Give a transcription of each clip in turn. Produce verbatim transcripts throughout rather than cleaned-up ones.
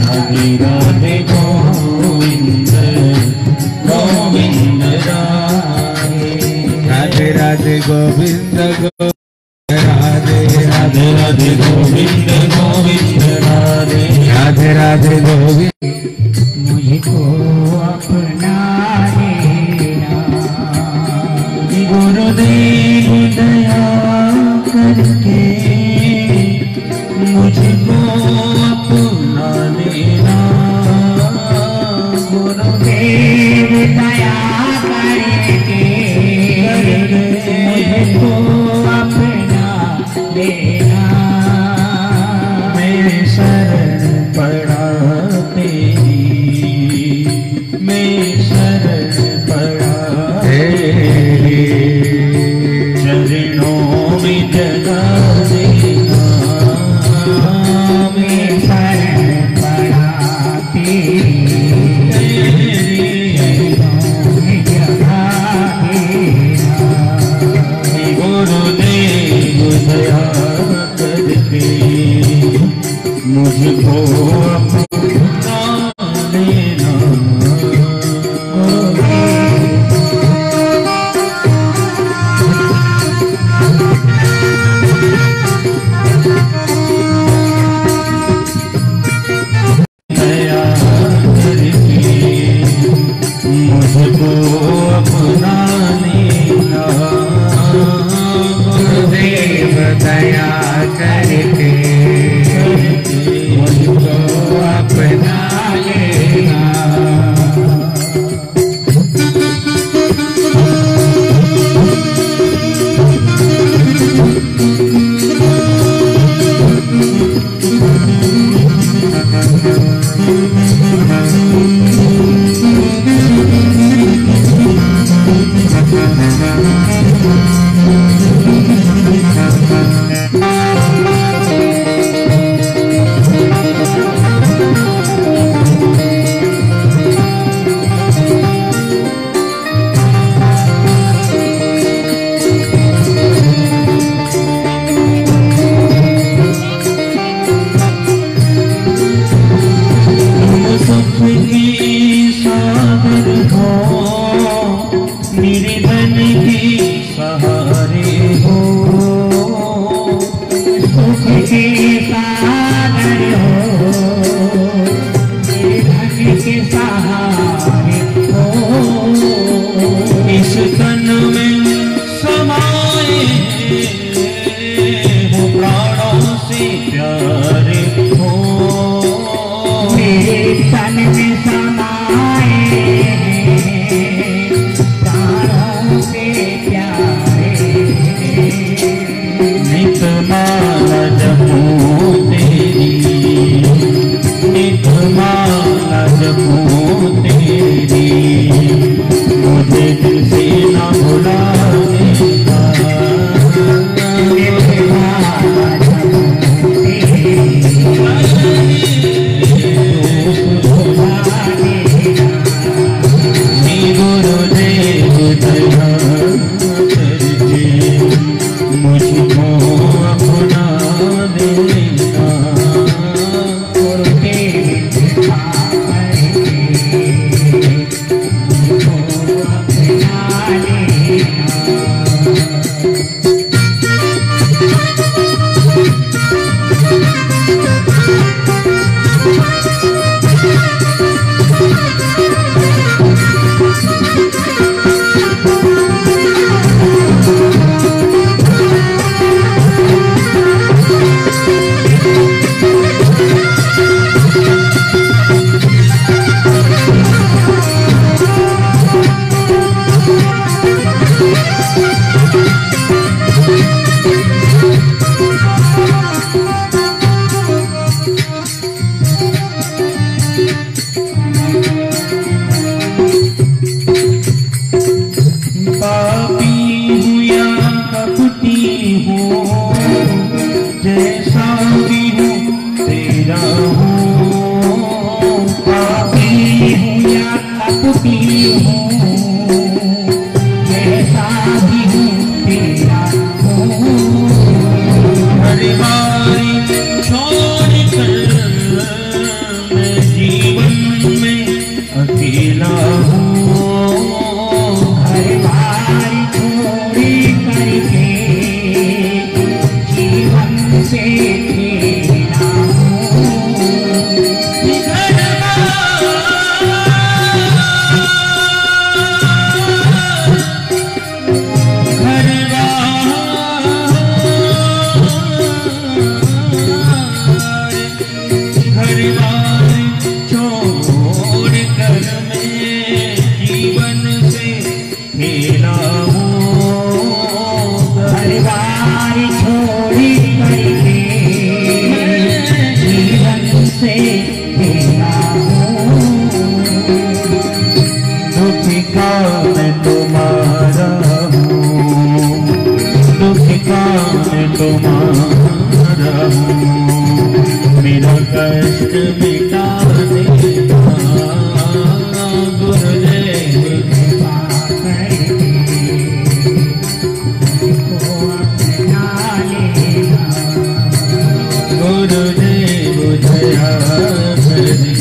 राधे राधे गोविंद गोविंद राधे राधे राधे गोविंद गोविंद राधे राधे राधे गोविंद गोविंद राधे राधे राधे गोविंद मुझको अपना लेना गुरुदेव दया करके मुझको अपना लेना गुरुदेव दया करके मुझको अपना लेना मैं शरण पड़ा तेरी मैं शरण पड़ा तेरी चरणों में जगा देना मैं शरण पड़ा तेरी चरणों में जगा देना गुरुदेव दया करके मुझको अपना लेना दया करके मुझको अपना लेना गुरुदेव दया करके मुझको अपना लेना की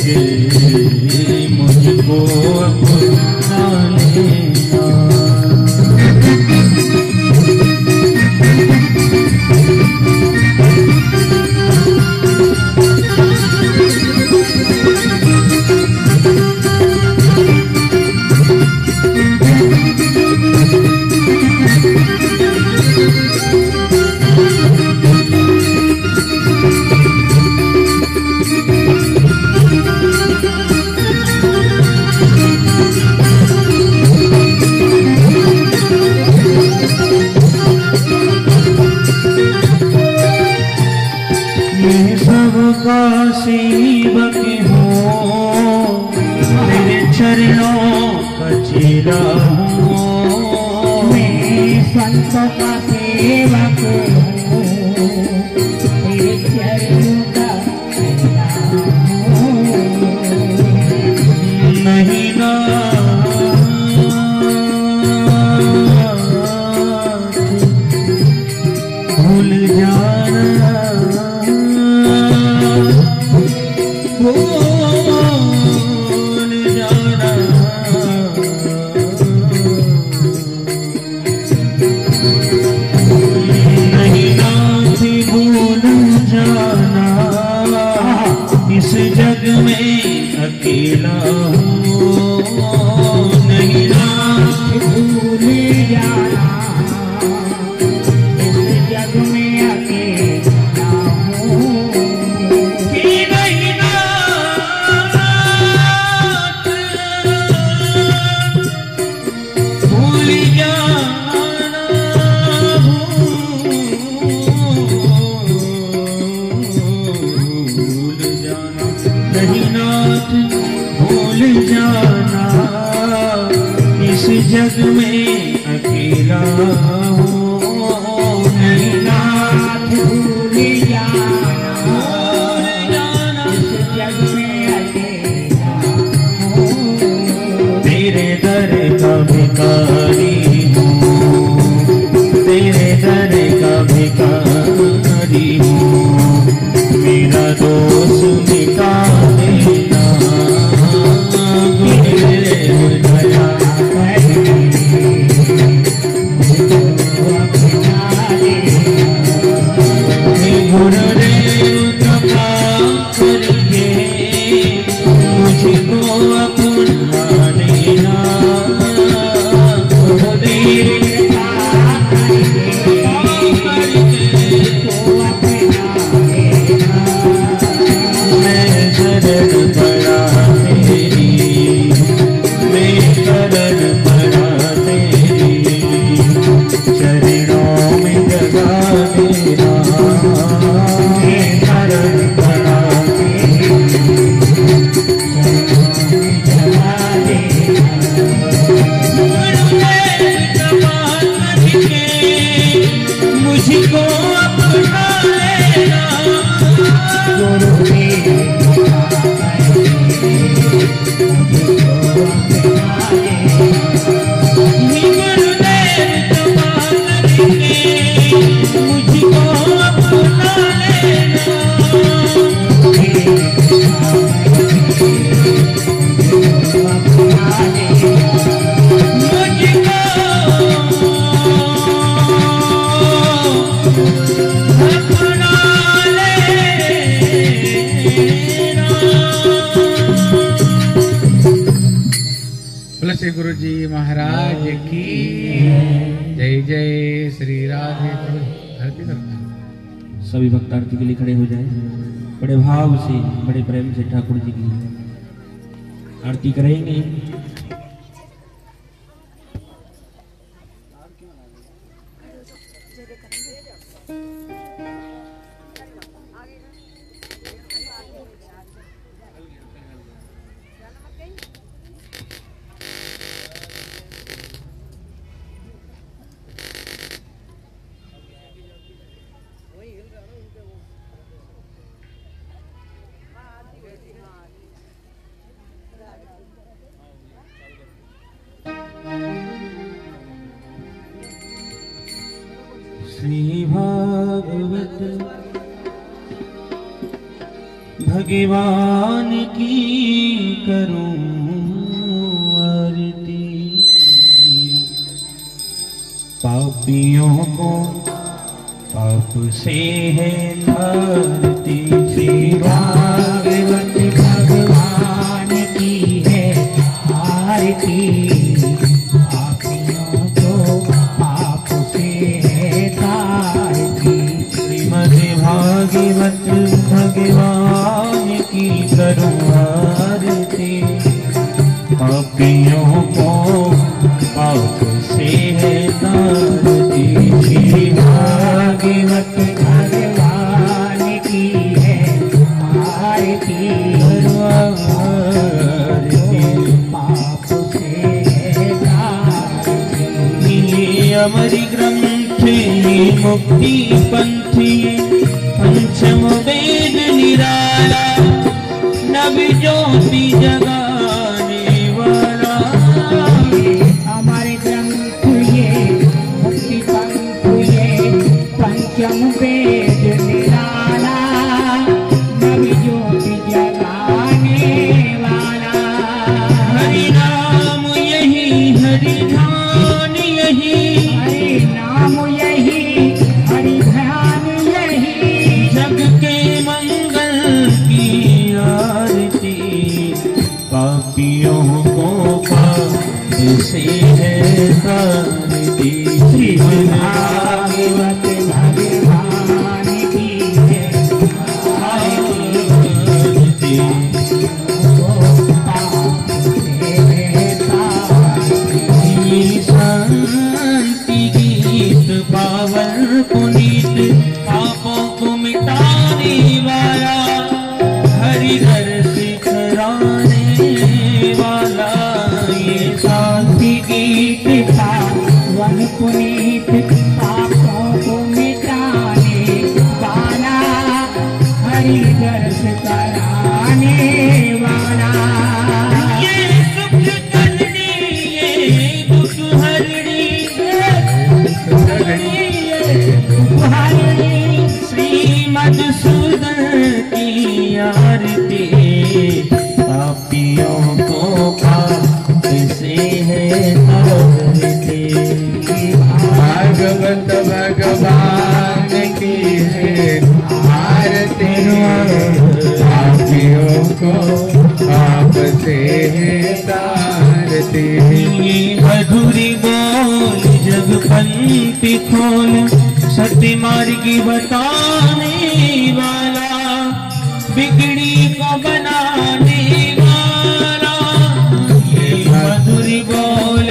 करके मुझको अपना लेना। सबका सेवक हूँ, तेरे चरणों का चेला हूँ। मैं संत का सेवक हूँ, तेरे चरणों का चेला हूँ। नहीं ना भूल जाना, भूल जाना। नहीं नाथ भूल जाना, इस जग में अकेला हूँ। नहीं नाथ भूल जाना, इस जग में अकेला हूँ। कि नहीं नाथ भूल जाना, भूल जाना। नहीं नाथ भूल जाना, इस जग में अकेला हूँ। नहीं नाथ भूल जाना, भूल जाना, इस जग में अकेला हूँ। तेरे दर का भिखारी हूँ, तेरे दर का भिखारी हूँ। मेरा दोष मिटा देना, गुरुदेव दया करके मुझको अपना लेना। गुरुदेव कृपा करके मुझको अपना लेना। गुरुदेव कृपा करके मुझको अपना लेना। मैं शरण पड़ा तेरी, मैं शरण पड़ा तेरी, चरणों में जगा देना। मैं शरण पड़ा तेरी, चरणों में जगा देना। गुरुदेव कृपा करके मुझको अपना लेना। गुरुदेव कृपा करके मुझको अपना लेना। गुरुदेव कृपा करके मुझको अपना लेना। गुरुदेव कृपा करके मुझको अपना लेना। मुझको अपना लेना। बोलो श्री गुरु जी महाराज की जय। जय श्री राधे। आरती करना। सभी भक्त आरती के लिए खड़े हो जाएं। बड़े भाव से, बड़े प्रेम से ठाकुर जी की आरती करेंगे। श्री भागवत भगवान की करूं आरती, पापियों को पाप से है धरती। श्री भागवत भगवान की है आरती, पापियों को पाप से है तारती। श्रीमद् भागवत भगवान की करूं आरती, पापियों को पाप से है तारती। श्री भागवत भगवान की है आरती, पाप से है तारती। ये अमर ग्रंथ ये मुक्ति पंथ ये पंचम वेद निराला, नव ज्योति जगाने वाला। हमारे ग्रंथ ये मुक्ति पंथ ये पंचम वेद निराला, नवी ज्योति जगाने वाला। हरि नाम यही हरि ध्यान यही, हरि नाम यही हरि ध्यान यही, जग के मंगल की आरती। पापियों को पाप से है तारती। श्री भागवत भगवान की है आरती। पाप से है तारती। शांति गीत पावन पुनीत, पापों को मिटाने वाला, हरि घर सिखराने वाला। ये शांति गीत पावन पुनीत, पापों को मिटाने वाला, हरि दर्श कराने वाला। ये सुख करनी ये दुख हरणी, हरि श्री मधुसूदन की आरती। पापियों को पाप से है तारती। भागवत भगवान की है आरती, पापियों को पाप से है तारती। मधुरी बोल जग पंक्ति खोल, सत्य मार्गी बताने वाला, बिगड़ी को बनाने वाला। ये मधुरी बोल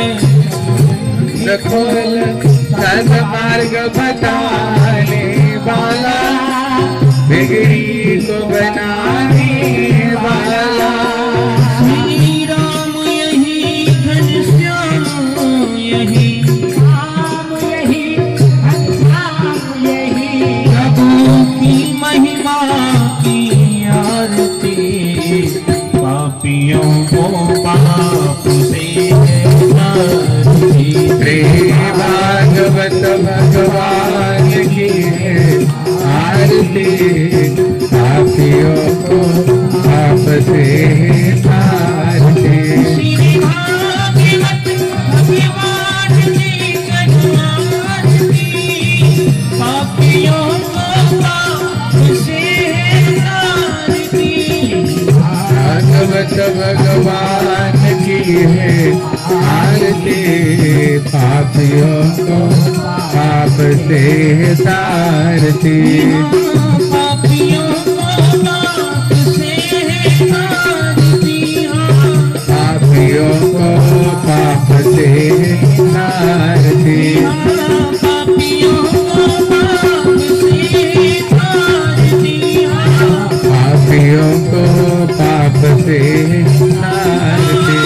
खोल सन्मार्ग बताने वाला, बिगड़ी को बनाने वाला। श्री राम यही घनश्याम यही, राम यही राम यही, प्रभु की महिमा की आरती। पापियों को पाप से है तारती। श्री भागवत भगवान की है आरती, पापियों को पाप से है तारती। श्री भागवत भगवान की आरती, पापियों को पाप से है तारती। भागवत भगवान की है आरती, पापियों को पाप से तारती। पापियों को पाप से है तारती। पापियों को पाप से तारती। पापियों को पाप से तारती। पापियों को पाप से तारती।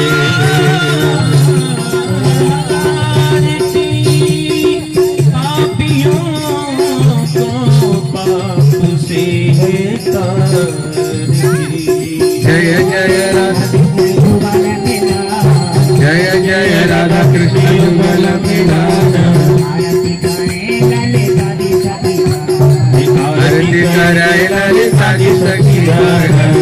पापियों को पाप से तारती। जय जय राधा, जय जय राधा कृष्ण युगल विधान। आरती कराए ललिता जी सखी।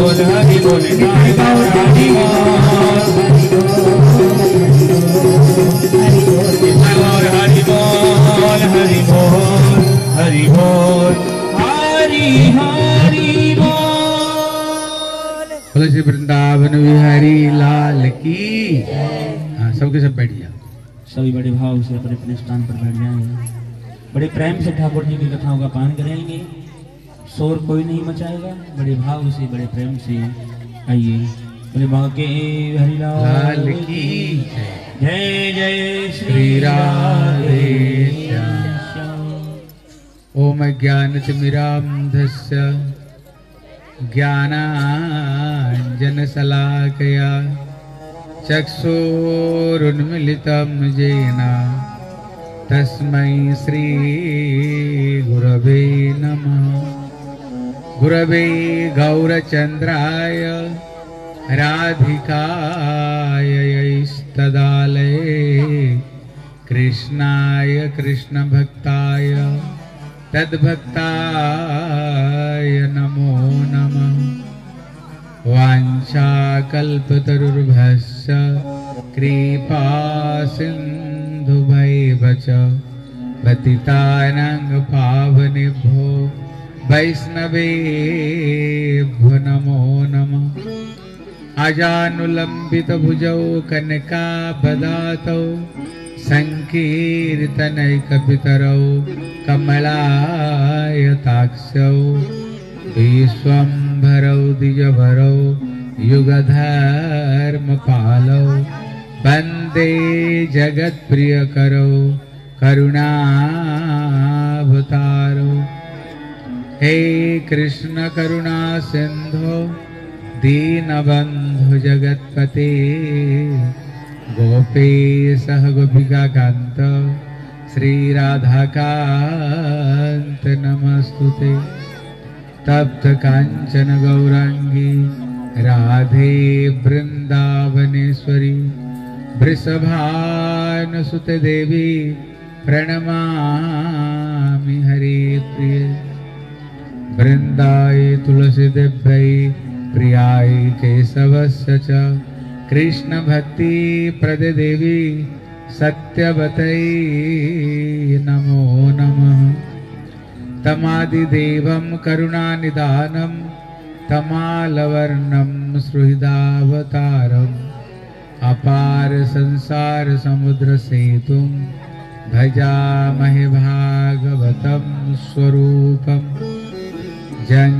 बोल हरि बोल निताय गौर हरि बोल निताय गौर हरि बोल हरि बोल हरि बोल हरि हरि बोल। तुलसी वृंदावन बिहारी लाल की। हाँ सबके सब बैठ जाओ। सभी बड़े भाव से अपने अपने स्थान पर बैठ जाएंगे। बड़े प्रेम से ठाकुर जी की कथाओं का पान करेंगे। शोर कोई नहीं मचाएगा। बड़े भाव से बड़े प्रेम से आइए। बोले बांके हरिलाल लाल की जय जय श्री राधे श्याम। ओम ज्ञानतिमिरान्धस्य ज्ञानाञ्जनशलाकया चक्षुरुन्मीलितं येन तस्मै श्री गुरवे नमः। गुरवे गौरचन्द्राय राधिकाय यैस्तदालये कृष्णाय कृष्णभक्ताय तद्भक्ताय नमो नमः। वाञ्छाकल्पतरुर्भस्य कृपा सिन्धुभैव च पतितानां पावनेभ्यो वैष्णवेभ्यो नमो नमः। अजानुलम्बितभुजौ कनकाबदातौ संकीर्तनैकपितरौ कमलायताक्षौ विश्वम्भरौ द्विजभरौ युगधर्मपालौ वन्दे जगत्प्रियकरौ करुणावतारौ। हे कृष्ण करुणा सिन्धो दीनबन्धु जगत्पते गोपेशः गोपिकान्त श्रीराधाकान्त नमस्तुते। तप्त कांचन गौरांगी राधे वृंदावनेश्वरी वृषभानुसुते देवी प्रणमामि हरे प्रिय। वृंदाय तुलसी देव्यै प्रियाय केशवस्य च कृष्ण भक्ति प्रदे देवी सत्यवतै नमो नमः। तमादिदेवं करुणानिधानं तमालवर्णं सुहृदावतारम् अपार संसार समुद्र सेतुं भजामहे भागवतं स्वरूपम्। जं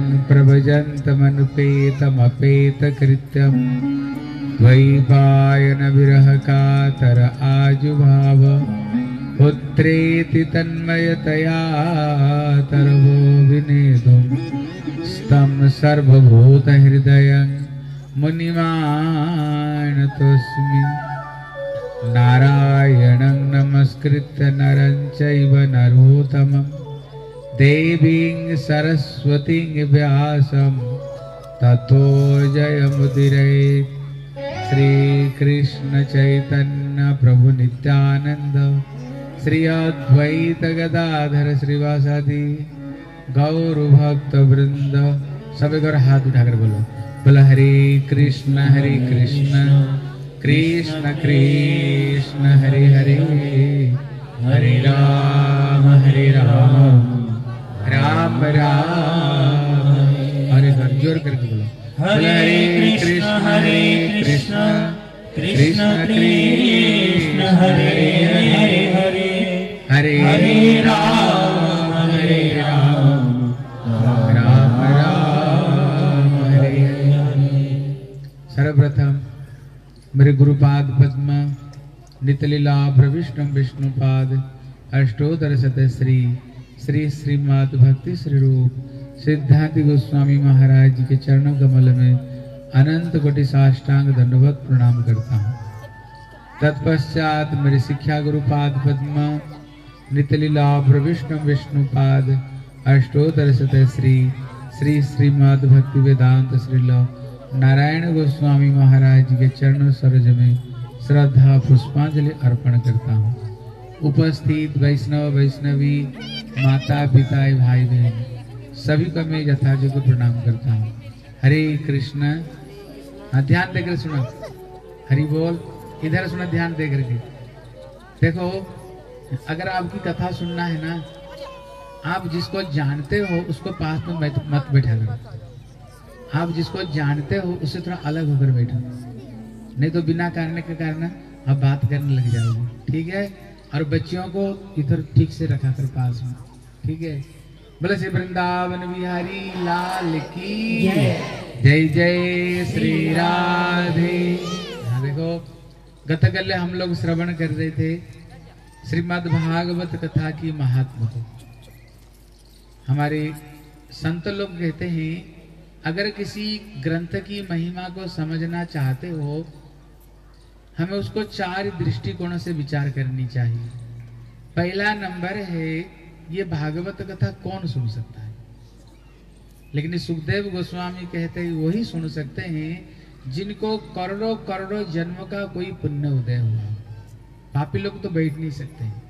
प्रभजन्तमनुपेतमपेतकृत्यं द्वैपायन विरह कातर आजुभाव पुत्रेति तन्मयतया तरवो विनेदुं स्तं सर्वभूतहृदयं मुनिमानतोऽस्मि नारायणं नमस्कृत्य नरं चैव नरोत्तमं देवीं सरस्वतीं व्यासं ततो जयमुदीरयेत् श्रीकृष्ण चैतन्य प्रभु नित्यानंद श्री अद्वैत गदाधर श्रीवासादि गौर भक्त वृंद सब एक बार हाथ उठाकर बोलो बोला हरे कृष्ण हरे कृष्ण कृष्ण कृष्ण हरे हरे हरे राम हरे राम राम राम हरे हरे जोर करके बोलो हरे कृष्ण हरे कृष्ण कृष्ण कृष्ण हरे हरे हरे हरे हरे राम हरे राम राम राम हरे हरे। सर्वप्रथम मेरे गुरुपाद पद्म नितलीला प्रविष्णु विष्णुपाद अष्टोत्तर शतश्री श्री श्रीमद् भक्ति श्री रूप सिद्धांति गोस्वामी महाराज जी के चरणों कमल में अनंत कोटि साष्टांग दंडवत प्रणाम करता हूँ। तत्पश्चात मेरे शिक्षा गुरुपाद पद्म नितलीला प्रविष्णु विष्णुपाद अष्टोत्तर शतश्री श्री श्रीमद् भक्ति वेदांत श्रील नारायण गोस्वामी महाराज जी के चरणों सरोज में श्रद्धा पुष्पांजलि अर्पण करता हूँ। उपस्थित वैष्णव वैष्णवी माता पिता भाई बहन सभी को मैं यथायोग्य प्रणाम करता हूँ। हरे कृष्ण। हाँ ध्यान देकर सुना, हरि बोल। इधर सुना ध्यान दे करके। देखो अगर आपकी कथा सुनना है ना, आप जिसको जानते हो उसको पास में मत मत बैठा करो। आप जिसको जानते हो उससे थोड़ा अलग होकर बैठो, नहीं तो बिना कारण के कारण आप बात करने लग जाओगे। ठीक है। और बच्चियों को इधर ठीक से रखा कर पास में। ठीक है। बोले श्री वृंदावन बिहारी लाल की जय जय श्री राधे। हाँ देखो गतकल्य हम लोग श्रवण कर रहे थे श्रीमद् भागवत कथा की महात्मा को। हमारे संत लोग कहते हैं अगर किसी ग्रंथ की महिमा को समझना चाहते हो हमें उसको चार दृष्टिकोणों से विचार करनी चाहिए। पहला नंबर है ये भागवत कथा कौन सुन सकता है, लेकिन सुखदेव गोस्वामी कहते हैं वही सुन सकते हैं जिनको करोड़ों करोड़ों जन्म का कोई पुण्य उदय हुआ। पापी लोग तो बैठ नहीं सकते हैं।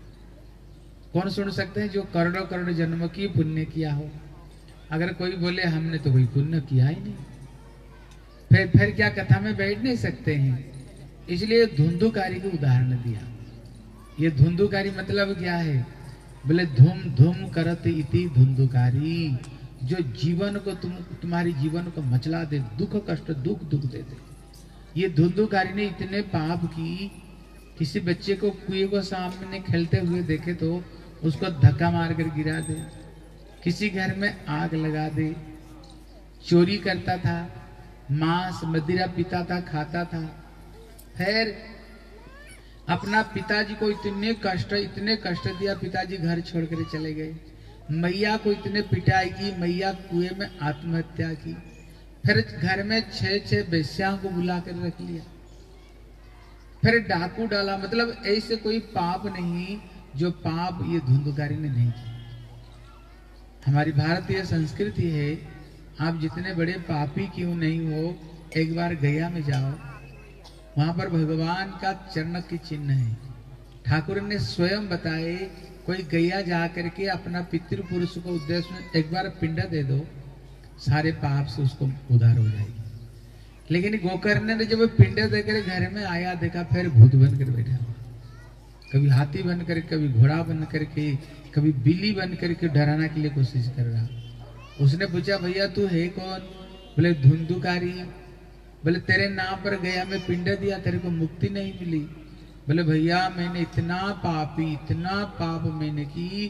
कौन सुन सकते हैं? जो करोड़ों करोड़ जन्म की पुण्य किया हो। अगर कोई बोले हमने तो कोई पुण्य किया ही नहीं, फिर फिर क्या कथा में बैठ नहीं सकते हैं। इसलिए धुंधुकारी को उदाहरण दिया। ये धुंधुकारी मतलब क्या है? बोले धूम धूम करत इति धुंधुकारी, जो जीवन को तुम तुम्हारी जीवन को मचला दे, दुख कष्ट दुख दुख दे दे। ये धुंधुकारी ने इतने पाप की, किसी बच्चे को कुएं को सामने खेलते हुए देखे तो उसको धक्का मार कर गिरा दे, किसी घर में आग लगा दे, चोरी करता था, मांस मदिरा पीता था, खाता था। फिर अपना पिताजी को इतने कष्ट इतने कष्ट दिया, पिताजी घर छोड़कर चले गए। मैया को इतने पिटाई की, मैया कुएं में आत्महत्या की। फिर घर में छह छह बेस्याओं को बुला कर रख लिया। फिर डाकू डाला। मतलब ऐसे कोई पाप नहीं जो पाप ये धुंधुकारी ने नहीं किया। हमारी भारतीय संस्कृति है, आप जितने बड़े पापी क्यों नहीं हो, एक बार गया में जाओ, वहां पर भगवान का चरण की चिन्ह है। ठाकुर ने स्वयं बताए कोई गैया जा करके अपना पितृपुरुष को उद्देश्य में एक बार पिंड दे दो, सारे पाप से उसको उधार हो जाएगी। लेकिन गोकर्ण ने जब पिंड देकर घर में आया, देखा फिर भूत बनकर बैठा हुआ, कभी हाथी बनकर, कभी घोड़ा बन करके, कभी बिल्ली बन करके डराने के लिए कोशिश कर रहा। उसने पूछा भैया तू है कौन? बोले धुंधुकारी। बोले तेरे नाम पर गया में पिंड दिया, तेरे को मुक्ति नहीं मिली। बोले भैया मैंने इतना पापी इतना पाप मैंने की,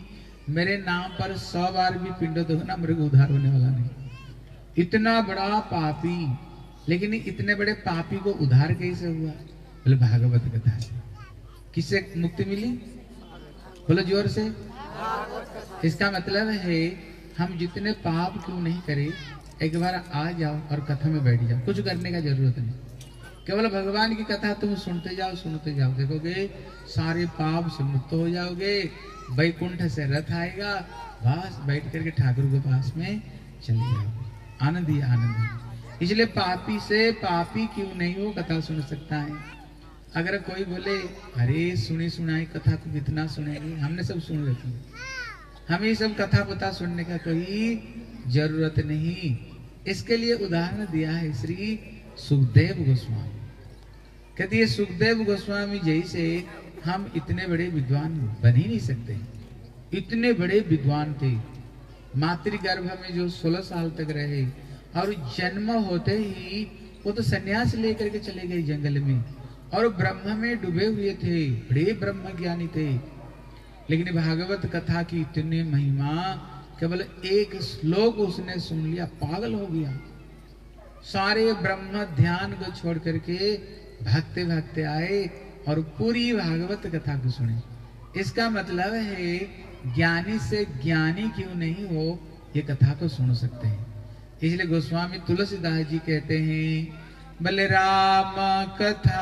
मेरे नाम पर सौ बार भी पिंड दो ना, मेरे को उद्धार होने वाला नहीं। इतना बड़ा पापी, लेकिन इतने बड़े पापी को उद्धार कैसे हुआ? बोले भागवत कथा से। किससे मुक्ति मिली? बोलो जोर से। इसका मतलब है हम जितने पाप क्यों नहीं करें, एक बार आ जाओ और कथा में बैठ जाओ, कुछ करने का जरूरत नहीं। केवल भगवान की कथा तुम सुनते जाओ सुनते जाओ, देखोगे सारे पाप से मुक्त हो जाओगे, वैकुंठ से रथ आएगा, बस बैठ करके ठाकुर के पास में चले जाओगे, आनंद ही आनंद है। इसलिए पापी से पापी क्यों नहीं हो कथा सुन सकता है। अगर कोई बोले अरे सुनी सुनाई कथा को कितना सुनेंगे, हमने सब सुन रखी, हमें सब कथा पता सुनने का कोई जरूरत नहीं। इसके लिए उदाहरण दिया है श्री सुखदेव गोस्वामी। कहती है सुखदेव गोस्वामी जैसे हम इतने बड़े विद्वान बन ही नहीं सकते। इतने बड़े विद्वान थे, मातृगर्भ में जो सोलह साल तक रहे और जन्म होते ही वो तो सन्यास लेकर के चले गए जंगल में और ब्रह्म में डूबे हुए थे, बड़े ब्रह्म ज्ञानी थे। लेकिन भागवत कथा की इतनी महिमा, केवल एक श्लोक उसने सुन लिया, पागल हो गया। सारे ब्रह्म ध्यान को छोड़ करके भागते भागते आए और पूरी भागवत कथा को सुने। इसका मतलब है ज्ञानी से ज्ञानी क्यों नहीं हो, ये कथा को सुन सकते हैं। इसलिए गोस्वामी तुलसीदास जी कहते हैं, बलराम कथा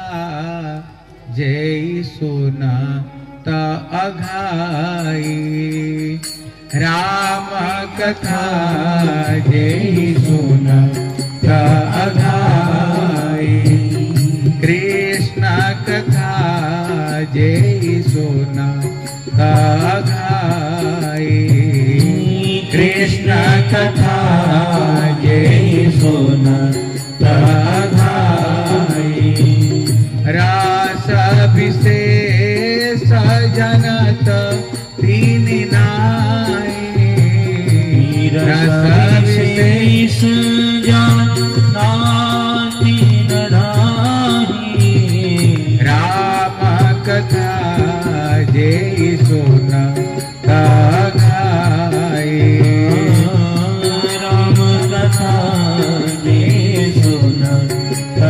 जय सुना ता अघाई, राम कथा जय सुना ता अघाई, कृष्ण कथा जय सुना ता अघाई, कृष्ण कथा जय सुना ता अघाई, रास विशेष जनत तीन नाई, रस विशेष जाना तीन नाई, राम कथा जय सुना ता अघाई, राम कथा जय सुना ता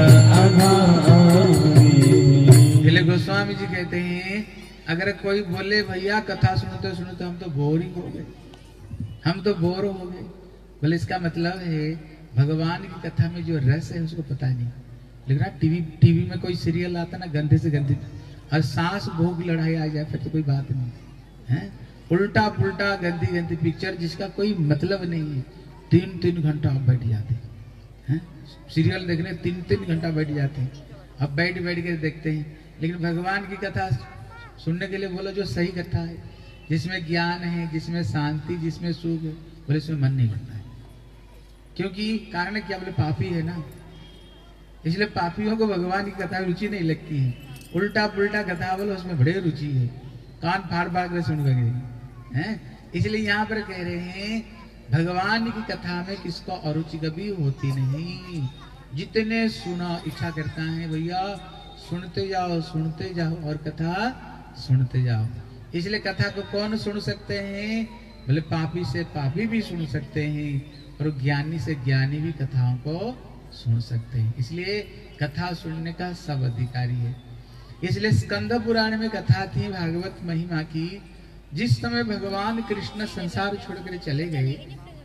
अघाई। गोस्वामी जी कहते हैं अगर कोई बोले भैया कथा सुनते सुनते हम तो बोरिंग हो गए, हम तो बोर हो गए, बोले इसका मतलब है भगवान की कथा में जो रस है उसको पता नहीं। लेकिन टीवी टीवी में कोई सीरियल आता ना गंदे से गंदे, और सांस भोग लड़ाई आ जाए फिर तो कोई बात नहीं है। उल्टा पुल्टा गंदी गंदी पिक्चर जिसका कोई मतलब नहीं है, तीन तीन घंटा आप बैठ जाते हैं सीरियल देखने, तीन तीन घंटा बैठ जाते हैं, अब बैठ बैठ के देखते हैं। लेकिन भगवान की कथा सुनने के लिए बोलो जो सही कथा है, जिसमें ज्ञान है, जिसमें शांति, जिसमें सुख है, बोले इसमें मन नहीं लगता है। क्योंकि कारण क्या? बोले पापी है ना, इसलिए पापियों को भगवान की कथा रुचि नहीं लगती है। उल्टा पुल्टा कथा बोलो उसमें बड़े रुचि है, कान फाड़ फाड़ कर सुन गए हैं। इसलिए यहाँ पर कह रहे हैं भगवान की कथा में किसको अरुचि कभी होती नहीं। जितने सुना इच्छा करता है भैया सुनते जाओ सुनते जाओ और कथा सुनते जाओ। इसलिए कथा को कौन सुन सकते हैं? बोले पापी से पापी भी सुन सकते हैं और ज्ञानी से ज्ञानी भी कथाओं को सुन सकते हैं। इसलिए कथा सुनने का सब अधिकारी है। इसलिए स्कंद पुराण में कथा थी भागवत महिमा की। जिस समय भगवान कृष्ण संसार छोड़कर चले गए,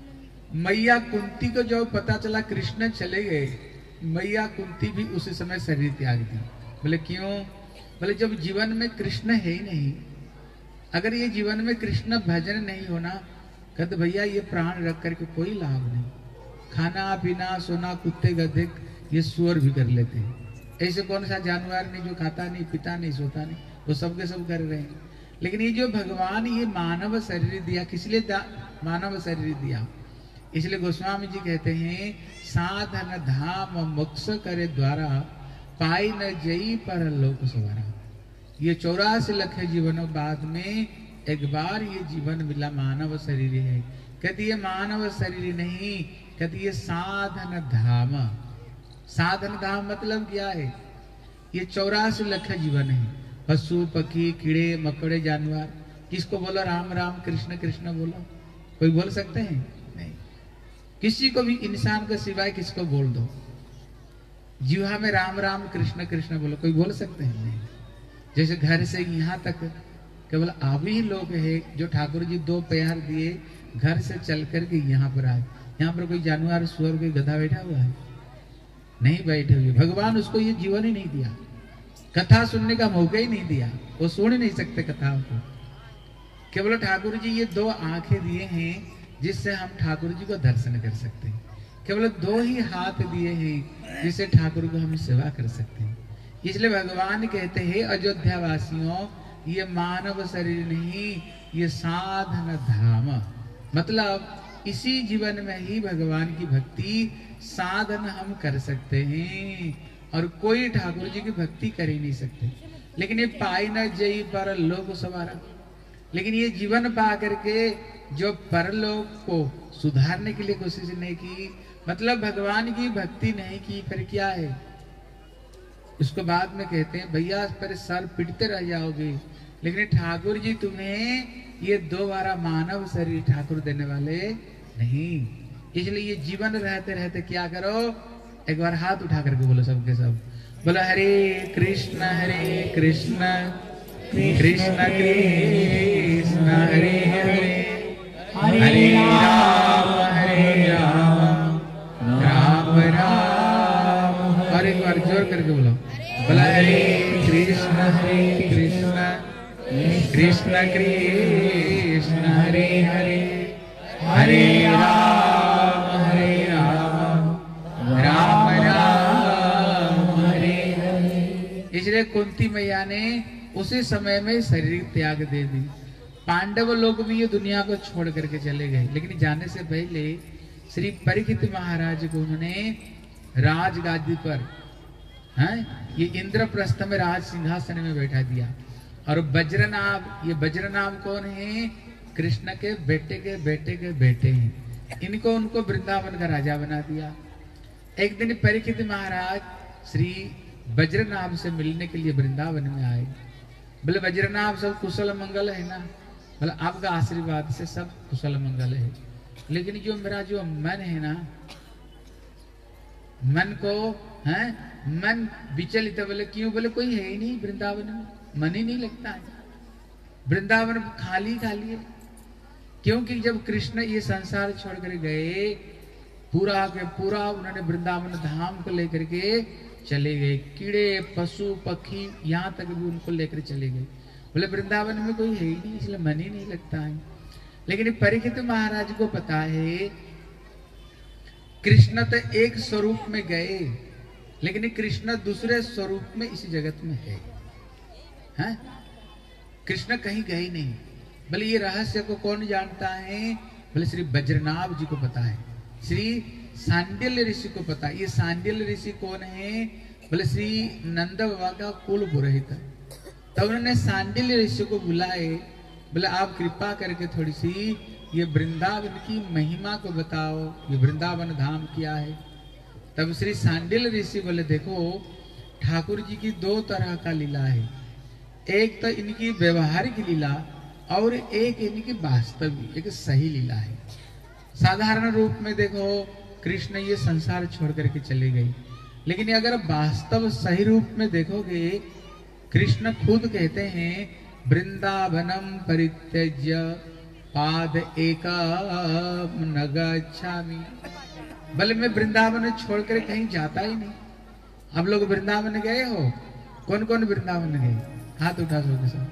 मैया कुंती को जो पता चला कृष्ण चले गए, मैया कुंती भी उसी समय शरीर त्याग दी। बोले क्यों? बोले जब जीवन में कृष्ण है ही नहीं, अगर ये जीवन में कृष्ण भजन नहीं होना, कहते भैया ये प्राण रख करके कोई लाभ नहीं। खाना पीना सोना कुत्ते गधे ये सुअर भी कर लेते हैं, ऐसे कौन सा जानवर नहीं जो खाता नहीं पीता नहीं सोता नहीं, वो सबके सब कर रहे हैं। लेकिन ये जो भगवान ये मानव शरीर दिया, किस लिए मानव शरीर दिया? इसलिए गोस्वामी जी कहते हैं साधन धाम मोक्ष करे द्वारा पाई न जई पर लोक सवारा। ये चौरासी लख जीवनों बाद में एक बार ये जीवन मिला, मानव शरीर है। कहती ये मानव शरीर नहीं, कहती ये साधन धाम। साधन धाम मतलब क्या है? ये चौरासी लख जीवन है। पशु पक्षी कीड़े मकोड़े जानवर किसको बोलो राम राम कृष्ण कृष्ण बोलो? कोई बोल सकते हैं? नहीं। किसी को भी इंसान को सिवाय किसको बोल दो, जीवा में राम राम कृष्ण कृष्ण बोलो, कोई बोल सकते हैं? नहीं। जैसे घर से यहाँ तक केवल आप ही लोग हैं जो ठाकुर जी दो पैर दिए घर से चल करके यहाँ पर आए। यहाँ पर कोई जानवर सुअर कोई गधा बैठा हुआ है? नहीं बैठे हुए। भगवान उसको ये जीवन ही नहीं दिया, कथा सुनने का मौका ही नहीं दिया, वो सुन ही नहीं सकते कथाओं को। केवल ठाकुर जी ये दो आंखें दिए हैं जिससे हम ठाकुर जी को दर्शन कर सकते हैं। केवल दो ही हाथ दिए हैं जिससे ठाकुर को हम सेवा कर सकते हैं। इसलिए भगवान कहते हैं अयोध्या वासियों, ये मानव शरीर नहीं, ये साधन धाम। मतलब इसी जीवन में ही भगवान की भक्ति साधन हम कर सकते हैं और कोई ठाकुर जी की भक्ति कर ही नहीं सकते। लेकिन ये पाई न जई पर लोक सवारा, लेकिन ये जीवन पा करके जो परलोक को सुधारने के लिए कोशिश नहीं की, मतलब भगवान की भक्ति नहीं की, फिर क्या है? इसको बाद में कहते हैं भैया पर सर पिटते रह जाओगे, लेकिन ठाकुर जी तुम्हें ये दोबारा मानव शरीर ठाकुर देने वाले नहीं। इसलिए ये जीवन रहते रहते क्या करो, एक बार हाथ उठा करके बोलो सबके सब, बोलो हरे कृष्ण हरे कृष्ण कृष्ण कृष्ण हरे हरे हरे राम हरे राम राम राम। और एक बार जोर करके बोलो, बोला हरे कृष्ण हरे कृष्ण कृष्ण कृष्ण हरे हरे हरे राम हरे राम राम राम हरे हरे। इसलिए कुंती मैया ने उसी समय में शरीर त्याग दे दी। पांडव लोग भी ये दुनिया को छोड़ करके चले गए, लेकिन जाने से पहले श्री परीक्षित महाराज को उन्होंने राजगादी पर हैं ये इंद्रप्रस्थ में राज सिंहासन में बैठा दिया। और वज्रनाभ, ये वज्रनाभ कौन है? कृष्ण के बेटे के बेटे के बेटे हैं। इनको उनको वृंदावन का राजा बना दिया। एक दिन परीक्षित महाराज श्री वज्रनाभ से मिलने के लिए वृंदावन में आए। बोले वज्रनाभ सब कुशल मंगल है ना? बोले आपका आशीर्वाद से सब कुशल मंगल है, लेकिन जो मेरा जो मन है ना, मन को है मन विचलित। बोले क्यों? बोले कोई है ही नहीं वृंदावन में, मन ही नहीं लगता है, वृंदावन खाली खाली है। क्योंकि जब कृष्ण ये संसार छोड़ कर गए, पूरा के पूरा उन्होंने वृंदावन धाम को लेकर के चले गए। कीड़े पशु पक्षी यहाँ तक भी उनको लेकर चले गए। बोले वृंदावन में कोई है ही नहीं, इसलिए मन ही नहीं लगता है। लेकिन परीक्षित महाराज को पता है कृष्ण तो एक स्वरूप में गए, लेकिन कृष्ण दूसरे स्वरूप में इस जगत में है, है? कृष्ण कहीं गए नहीं। बोले ये रहस्य को कौन जानता है? बोले श्री वज्रनाभ जी को पता है, श्री सांडिल्य ऋषि को पता है। ये सांडिल्य ऋषि कौन है? बोले श्री नंद बाबा का कुल पुरोहित। तब उन्होंने सांडिल्य ऋषि को बुलाए, बोले आप कृपा करके थोड़ी सी ये वृंदावन की महिमा को बताओ, ये वृंदावन धाम क्या है। तब श्री सांडिल्य ऋषि बोले देखो ठाकुर जी की दो तरह का लीला है, एक तो इनकी व्यवहारिक लीला और एक इनकी वास्तविक एक सही लीला है। साधारण रूप में देखो कृष्ण ये संसार छोड़ करके चले गए, लेकिन अगर वास्तव सही रूप में देखोगे कृष्ण खुद कहते हैं वृंदावनम परित्यज्य पाद एकम न गच्छामि। भले मैं वृंदावन छोड़ कर कहीं जाता ही नहीं। आप लोग वृंदावन गए हो? कौन कौन वृंदावन गए? हाथ उठा सबके सब,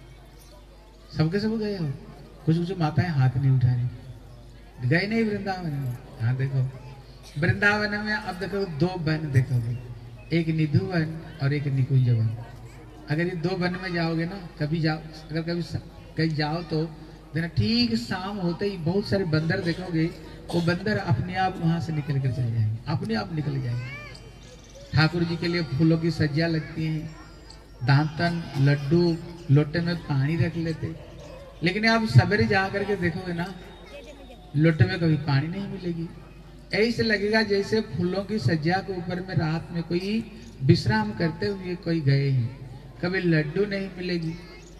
सबके सब गए हो? कुछ कुछ माताएं हाथ नहीं उठा रही, गए नहीं वृंदावन में। हाँ देखो वृंदावन में अब देखो दो वन देखोगे, एक निधु वन और एक निकुंज वन। अगर ये दो वन में जाओगे ना, कभी जाओ, अगर कभी कहीं जाओ तो देना ठीक शाम होते ही बहुत सारे बंदर देखोगे, वो बंदर अपने आप वहां से निकल कर चले जाएंगे, अपने आप निकल जाएंगे। ठाकुर जी के लिए फूलों की सज्जा लगती है, दांतन लड्डू लोटे में पानी रख लेते, लेकिन आप सवेरे जा करके देखोगे ना लोटे में कभी पानी नहीं मिलेगी। ऐसे लगेगा जैसे फूलों की सज्जा के ऊपर में रात में कोई विश्राम करते हुए कोई गए हैं। कभी लड्डू नहीं मिलेगी,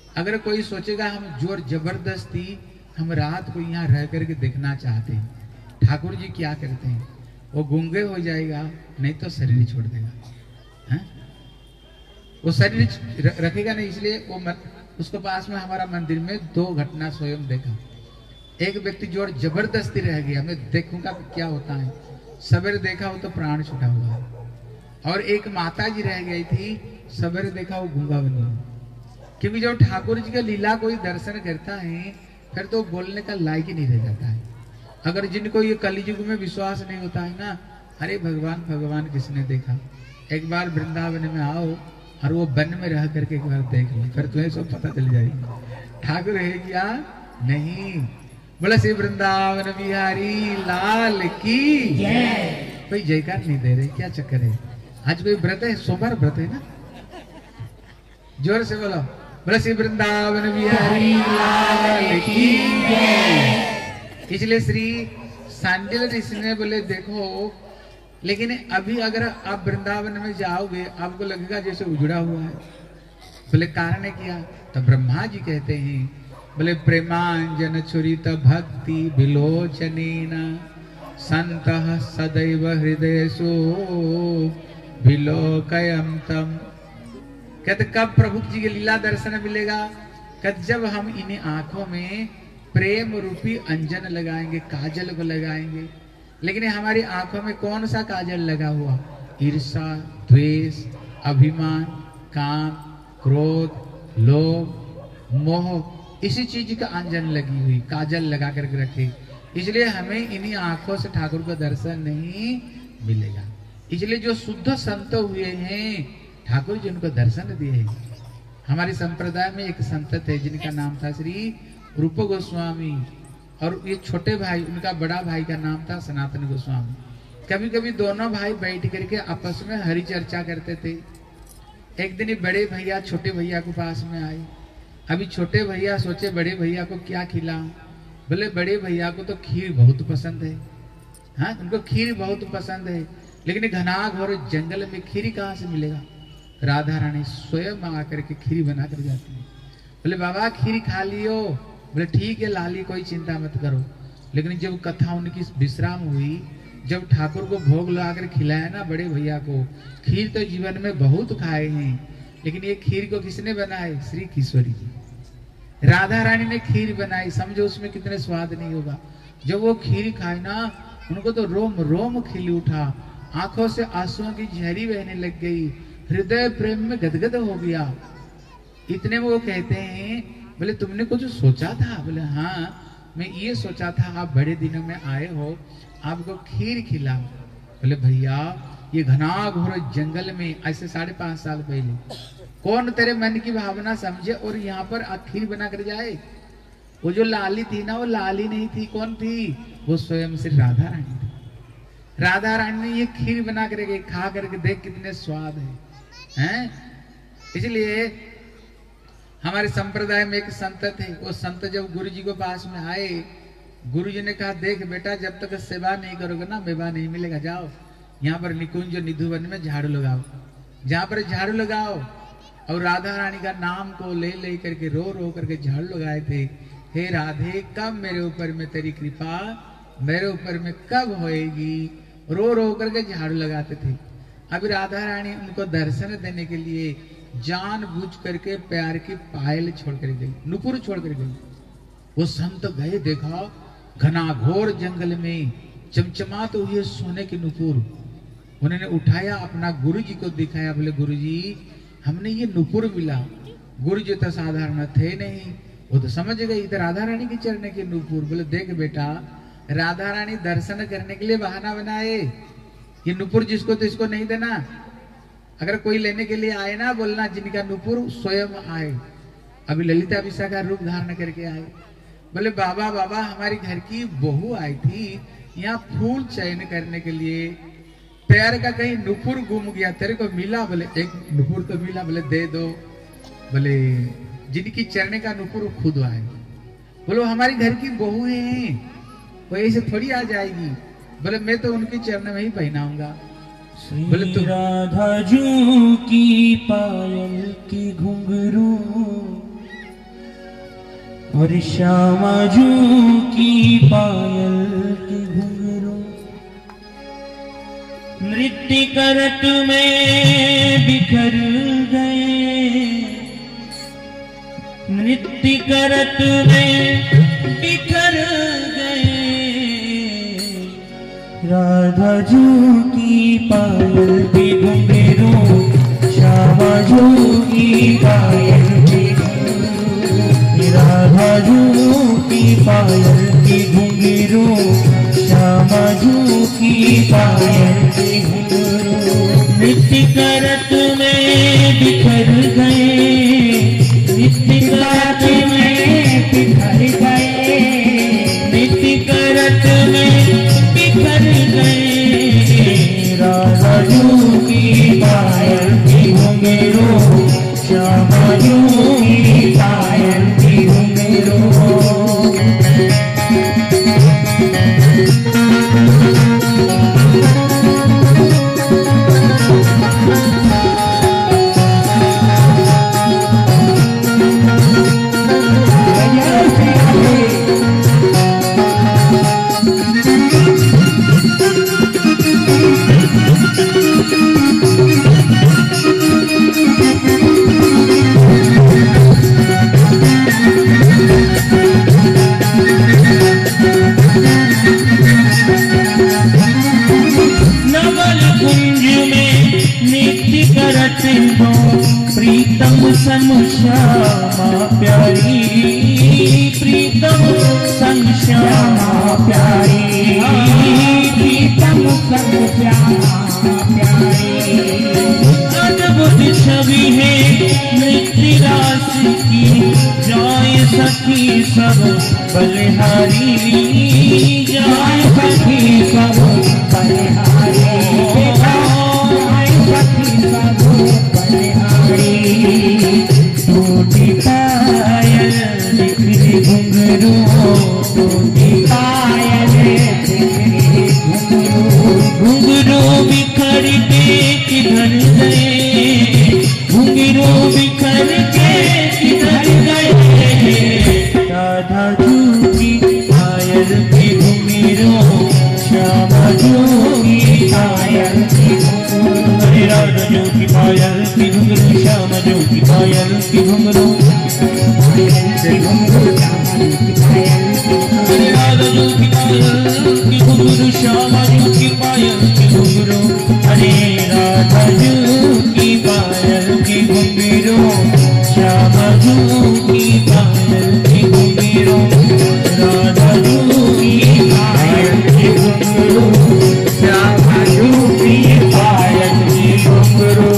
अगर कोई सोचेगा हम जोर जबरदस्ती हम रात को यहाँ रह करके देखना चाहते हैं, ठाकुर जी क्या करते हैं, वो गूंगे हो जाएगा, नहीं तो शरीर छोड़ देगा। है? वो शरीर रखेगा नहीं, इसलिए वो मन, उसके पास में हमारा मंदिर में दो घटना स्वयं देखा। एक व्यक्ति जोर जबरदस्ती रह गया, मैं देखूंगा क्या होता है, सवेरे देखा वो तो प्राण छूटा हुआ है। और एक माता जी रह गई थी, सवेरे देखा वो गूंगा बनी। क्योंकि जब ठाकुर जी का लीला कोई दर्शन करता है फिर तो बोलने का लायक ही नहीं रह जाता है। अगर जिनको ये कलियुग में विश्वास नहीं होता है ना, अरे भगवान भगवान किसने देखा, एक बार वृंदावन में आओ और वो वन में रह करके एक बार देख लो, फिर तुम्हें सब पता चल जाएगी ठाकुर है क्या नहीं। बोला श्री वृंदावन बिहारी लाल की जय। कोई जयकार नहीं दे रहे, क्या चक्कर है? आज कोई व्रत है, सोमवार व्रत है ना, जोर से बोलो, बोला श्री वृंदावन बिहारी लाल की जय। इसलिए श्री सांडिल्य ऋषि ने बोले देखो, लेकिन अभी अगर आप वृंदावन में जाओगे आपको लगेगा जैसे उजड़ा हुआ है। बोले कारण है क्या? तो ब्रह्मा जी कहते हैं, बोले प्रेमांजन छुरित भक्ति विलोचनेन संतः सदैव हृदयसु विलोकयं तम। कहते कब प्रभु जी के लीला दर्शन मिलेगा? कहते जब हम इन्हीं आंखों में प्रेम रूपी अंजन लगाएंगे, काजल को लगाएंगे। लेकिन हमारी आंखों में कौन सा काजल लगा हुआ? ईर्षा, द्वेष, अभिमान, काम, क्रोध, लोभ, मोह, इसी चीज का अंजन लगी हुई, काजल लगा करके रखे। इसलिए हमें इन्हीं आंखों से ठाकुर का दर्शन नहीं मिलेगा। इसलिए जो शुद्ध संत हुए हैं ठाकुर जी उनको दर्शन दिए हैं। हमारे संप्रदाय में एक संत थे जिनका नाम था श्री रूप गोस्वामी, और ये छोटे भाई, उनका बड़ा भाई का नाम था सनातन गोस्वामी। कभी कभी दोनों भाई बैठ करके आपस में हरि चर्चा करते थे। एक दिन बड़े भैया छोटे भैया के पास में आए। अभी छोटे भैया सोचे बड़े भैया को क्या खिलाऊं। बोले बड़े भैया को तो खीर बहुत पसंद है। हाँ, उनको खीर बहुत पसंद है, लेकिन घना घोर जंगल में खीर कहाँ से मिलेगा? राधा रानी स्वयं आकर के खीर बना कर जाती है। बोले बाबा खीर खा लियो। बोले ठीक है लाली, कोई चिंता मत करो। लेकिन जब कथा उनकी विश्राम हुई, जब ठाकुर को भोग लगा कर खिलाया ना बड़े भैया को, खीर तो जीवन में बहुत खाए हैं, लेकिन ये खीर को किसने बनाए? श्री किशोरी जी, राधा रानी ने खीर बनाई। समझो उसमें कितने स्वाद नहीं होगा। जब वो खीर खाए ना, उनको तो रोम रोम खिल उठा, आंखों से आंसुओं की झरी बहने लग गई, हृदय प्रेम में गदगद हो गया। इतने में वो कहते हैं, बोले तुमने कुछ सोचा था? बोले हाँ, मैं ये सोचा था आप बड़े दिनों में आए हो, आपको खीर खिलाऊं। बोले भैया ये घना घोर जंगल में ऐसे साढ़े पांच साल पहले कौन तेरे मन की भावना समझे और यहाँ पर खीर बना कर जाए? वो जो लाली थी ना, वो लाली नहीं थी, कौन थी? वो स्वयं श्री राधा रानी थी। राधा रानी ने ये खीर बना करके खा करके देख कितने स्वाद है, हैं? इसलिए हमारे संप्रदाय में एक संत थे। वो संत जब गुरु जी के पास में आए, गुरु जी ने कहा देख बेटा, जब तक सेवा नहीं करोगे ना मेवा नहीं मिलेगा। जाओ यहाँ पर निकुंज निधुवन में झाड़ू लगाओ, जहाँ पर झाड़ू लगाओ। और राधा रानी का नाम को ले ले करके रो रो करके झाड़ू लगाए थे। हे राधे कब मेरे ऊपर में तेरी कृपा, मेरे ऊपर में कब होएगी? रो रो करके झाड़ू लगाते थे। अभी राधा रानी उनको दर्शन देने के लिए जान बूझ करके प्यार की पायल छोड़ कर गई, नुपुर छोड़ कर गई। वो संत गए, देखा घना घोर जंगल में चमचमाते तो हुए सोने के नुपुर। उन्होंने उठाया, अपना गुरु जी को दिखाया। बोले गुरु जी हमने ये नुपुर मिला। गुरु जी तो साधारण थे नहीं, वो तो समझ गए इधर राधा रानी के चरण के नुपुर। बोले देख बेटा, राधा रानी दर्शन करने के लिए बहाना बनाए, ये नुपुर जिसको तो इसको नहीं देना। अगर कोई लेने के लिए आए ना, बोलना जिनका नुपुर स्वयं आए। अभी ललिता विशाखा रूप धारण करके आए। बोले बाबा बाबा हमारी घर की बहू आई थी यहाँ फूल चयन करने के लिए, पैर का कहीं नुपुर गुम गया, तेरे को मिला? बोले एक नुपुर तो मिला। बोले दे दो। बोले जिनकी चरण का नुपुर खुद आए। बोलो हमारी घर की बहू है, वो ऐसे थोड़ी आ जाएगी। बोले मैं तो उनके चरण में ही पहनाऊंगा। बोले तो राधा जू की पायल की घुंघरू और श्यामा जू की पायल के घुंघरू नृत्य करत में बिखर गए, नृत्य करत में बिखर गए। राधा जू की पायल के घुंघरू, श्यामा जू की पायल के घुंघरू, राधा जू की पायल के घुंघरू, श्यामा जू की पायल के घुंघरू नृत्य करत में बिखर गए, नृत्य करत में बिखर गए, नृत्य करत में बिखर गए। राधा जू की पायल के घुंघरू, श्यामा जू की पायल के घुंघरू। प्रीतम संग श्यामा प्यारी, प्रीतम संग श्यामा प्यारी, प्रीतम संग श्यामा प्यारी। अद्भुत छवि है नृत्य रास की, जाए सखी सब बलिहारी, जाए सखी सब बलिहारी, जाए सखी सब बलिहारी। टूटी पायल बिखरी घुंघरू, टूटी पायल बिखरी घुंघरू, घुंघरू बिखर के किधर गए, घुंघरू बिखर के किधर गए। राधा जू की पायल के घुंघरू, श्यामा जू की पायल के घुंघरू, राधा जू की पायल के घुंघरू, श्यामा जू की पायल के घुंघरू, राधा जू की पायल के घुंघरू, श्यामा जू की पायल के घुंघरू। अरे राधा जू की पायल के घुंघरू, श्यामा जू की पायल के घुंघरू, राधा जू की पायल के घुंघरू, श्यामा जू की पायल के घुंघरू।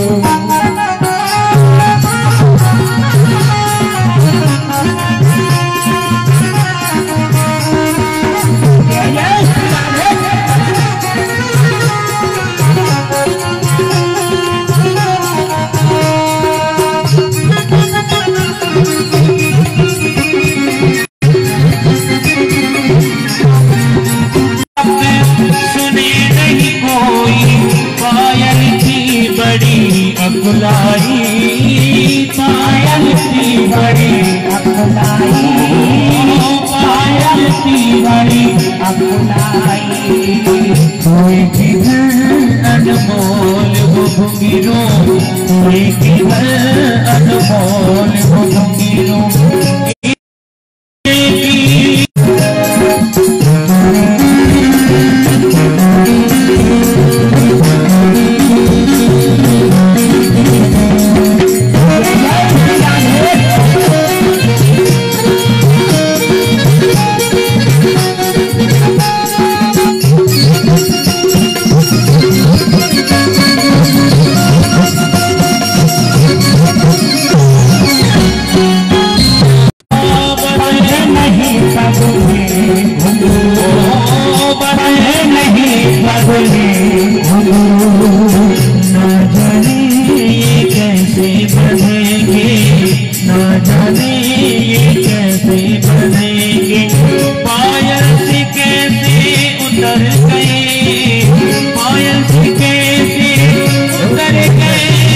अकुलाई पायल की बड़ी अकुलाई, पायल की बड़ी अकुलाई। कोई किधर अनमोल वो घुंघरू, कोई किधर अनमोल वो घुंघरू।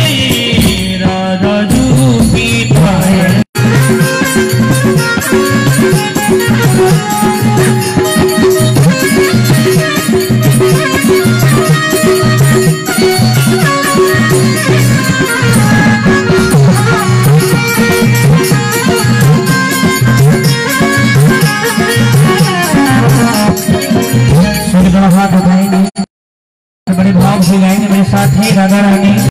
राधा जू की पायल रानी राधा रानी